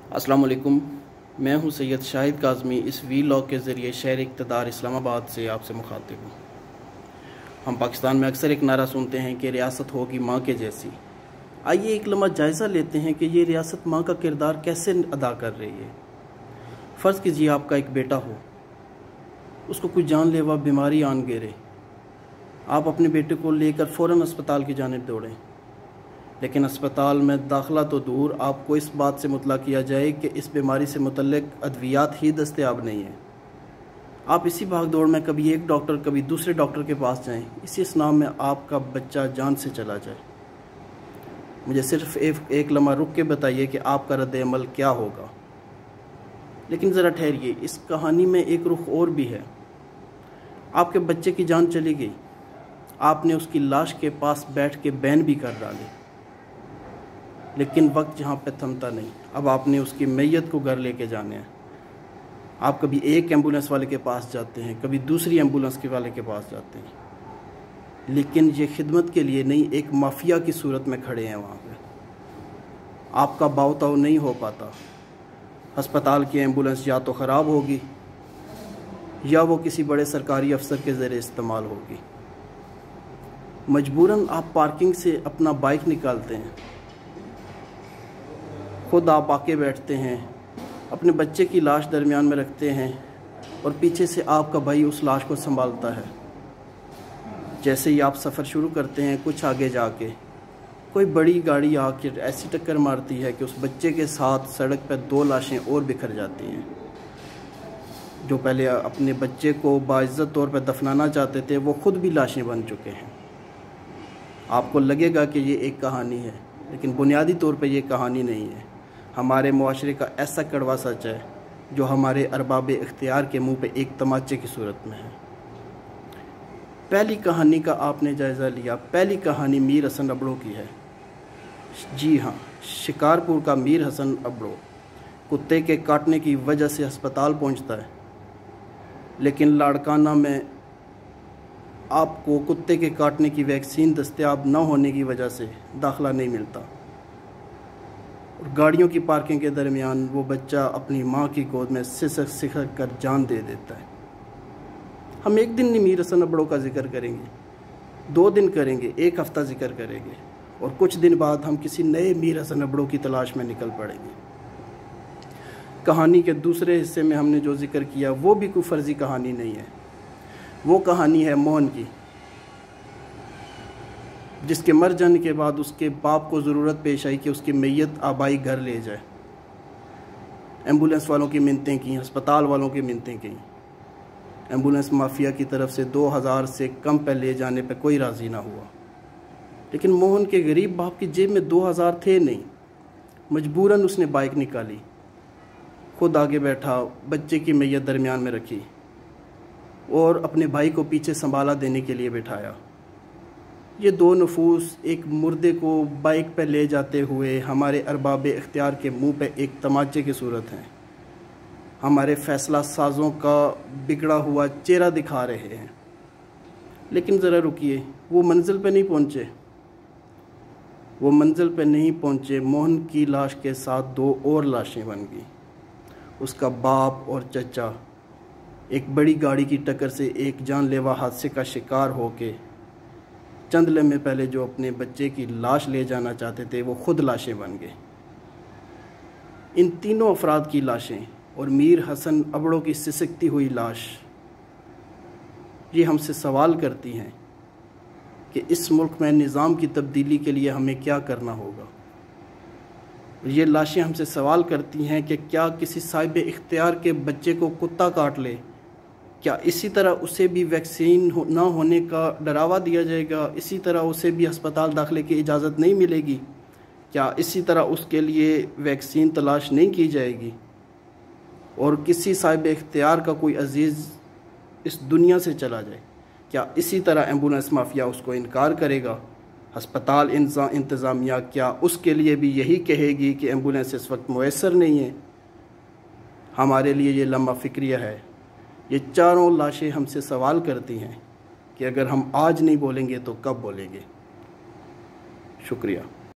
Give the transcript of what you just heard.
السلام علیکم، میں ہوں سید شاہد کاظمی۔ اس وی لاگ کے ذریعے شہر اقتدار اسلام آباد سے آپ سے مخاطب ہوں۔ ہم پاکستان میں اکثر ایک نعرہ سنتے ہیں کہ ریاست ہوگی ماں کے جیسی۔ آئیے ایک لمحہ جائزہ لیتے ہیں کہ یہ ریاست ماں کا کردار کیسے ادا کر رہی ہے۔ فرض کیجیے آپ کا ایک بیٹا ہو، اس کو کوئی جان لیوا بیماری آن گھیرے، آپ اپنے بیٹے کو لے کر فوراً اسپتال کی جانب دوڑیں، لیکن اسپتال میں داخلہ تو دور، آپ کو اس بات سے مطلع کیا جائے کہ اس بیماری سے متعلق ادویات ہی دستیاب نہیں ہیں۔ آپ اسی بھاگ دوڑ میں کبھی ایک ڈاکٹر کبھی دوسرے ڈاکٹر کے پاس جائیں، اسی اسنا میں آپ کا بچہ جان سے چلا جائے۔ مجھے صرف ایک لمحہ رک کے بتائیے کہ آپ کا رد عمل کیا ہوگا۔ لیکن ذرا ٹھہریے، اس کہانی میں ایک رخ اور بھی ہے۔ آپ کے بچے کی جان چلی گئی، آپ نے اس کی لاش کے پاس بیٹھ کے بین بھی کر ڈالی، لیکن وقت جہاں پہ تھمتا نہیں۔ اب آپ نے اس کی میت کو گھر لے کے جانے ہیں۔ آپ کبھی ایک ایمبولنس والے کے پاس جاتے ہیں، کبھی دوسری ایمبولنس کے والے کے پاس جاتے ہیں، لیکن یہ خدمت کے لیے نہیں، ایک مافیا کی صورت میں کھڑے ہیں وہاں پہ۔ آپ کا باؤ تاؤ نہیں ہو پاتا۔ ہسپتال کی ایمبولنس یا تو خراب ہوگی یا وہ کسی بڑے سرکاری افسر کے زیر استعمال ہوگی۔ مجبوراً آپ پارکنگ سے اپنا بائک نکالتے ہیں، خود آپ آ کے بیٹھتے ہیں، اپنے بچے کی لاش درمیان میں رکھتے ہیں اور پیچھے سے آپ کا بھائی اس لاش کو سنبھالتا ہے۔ جیسے ہی آپ سفر شروع کرتے ہیں، کچھ آگے جا کے کوئی بڑی گاڑی آ کے ایسی ٹکر مارتی ہے کہ اس بچے کے ساتھ سڑک پہ 2 لاشیں اور بکھر جاتی ہیں۔ جو پہلے اپنے بچے کو باعزت طور پہ دفنانا چاہتے تھے، وہ خود بھی لاشیں بن چکے ہیں۔ آپ کو لگے گا کہ یہ ایک کہانی ہے، لیکن بنیادی طور پہ یہ کہانی نہیں ہے۔ ہمارے معاشرے کا ایسا کڑوا سچ ہے جو ہمارے ارباب اختیار کے منہ پہ ایک تماچے کی صورت میں ہے۔ پہلی کہانی کا آپ نے جائزہ لیا۔ پہلی کہانی میر حسن ابڑو کی ہے۔ جی ہاں، شکارپور کا میر حسن ابڑو کتے کے کاٹنے کی وجہ سے ہسپتال پہنچتا ہے، لیکن لاڑکانہ میں آپ کو کتے کے کاٹنے کی ویکسین دستیاب نہ ہونے کی وجہ سے داخلہ نہیں ملتا، اور گاڑیوں کی پارکنگ کے درمیان وہ بچہ اپنی ماں کی گود میں سسک سکھ کر جان دے دیتا ہے۔ ہم ایک دن نہیں میر حسن ابڑو کا ذکر کریں گے، 2 دن کریں گے، 1 ہفتہ ذکر کریں گے، اور کچھ دن بعد ہم کسی نئے میر حسن ابڑو کی تلاش میں نکل پڑیں گے۔ کہانی کے دوسرے حصے میں ہم نے جو ذکر کیا وہ بھی کوئی فرضی کہانی نہیں ہے۔ وہ کہانی ہے موہن کی، جس کے مر جانے کے بعد اس کے باپ کو ضرورت پیش آئی کہ اس کی میت آبائی گھر لے جائے۔ ایمبولنس والوں کی منتیں کی، ہسپتال والوں کی منتیں کی، ایمبولنس مافیا کی طرف سے 2000 سے کم پہ لے جانے پہ کوئی راضی نہ ہوا، لیکن موہن کے غریب باپ کی جیب میں 2000 تھے نہیں۔ مجبوراً اس نے بائک نکالی، خود آگے بیٹھا، بچے کی میت درمیان میں رکھی اور اپنے بھائی کو پیچھے سنبھالا دینے کے لیے بٹھایا۔ یہ 2 نفوس ایک مردے کو بائک پہ لے جاتے ہوئے ہمارے ارباب اختیار کے منہ پہ ایک تماچے کی صورت ہیں، ہمارے فیصلہ سازوں کا بگڑا ہوا چہرہ دکھا رہے ہیں۔ لیکن ذرا رکیے، وہ منزل پہ نہیں پہنچے، وہ منزل پہ نہیں پہنچے۔ موہن کی لاش کے ساتھ 2 اور لاشیں بن گئی۔ اس کا باپ اور چچا ایک بڑی گاڑی کی ٹکر سے ایک جان لیوا حادثے کا شکار ہو کے چند لمحے پہلے جو اپنے بچے کی لاش لے جانا چاہتے تھے، وہ خود لاشیں بن گئے۔ ان تینوں افراد کی لاشیں اور میر حسن ابڑو کی سسکتی ہوئی لاش یہ ہم سے سوال کرتی ہیں کہ اس ملک میں نظام کی تبدیلی کے لیے ہمیں کیا کرنا ہوگا۔ یہ لاشیں ہم سے سوال کرتی ہیں کہ کیا کسی صاحب اختیار کے بچے کو کتا کاٹ لے، کیا اسی طرح اسے بھی ویکسین نہ ہونے کا ڈراوا دیا جائے گا؟ اسی طرح اسے بھی ہسپتال داخلے کی اجازت نہیں ملے گی؟ کیا اسی طرح اس کے لیے ویکسین تلاش نہیں کی جائے گی؟ اور کسی صاحب اختیار کا کوئی عزیز اس دنیا سے چلا جائے، کیا اسی طرح ایمبولنس مافیا اس کو انکار کرے گا؟ ہسپتال انتظامیہ کیا اس کے لیے بھی یہی کہے گی کہ ایمبولنس اس وقت میسر نہیں ہے؟ ہمارے لیے یہ لمحہ فکریہ ہے۔ یہ چاروں لاشیں ہم سے سوال کرتی ہیں کہ اگر ہم آج نہیں بولیں گے تو کب بولیں گے؟ شکریہ۔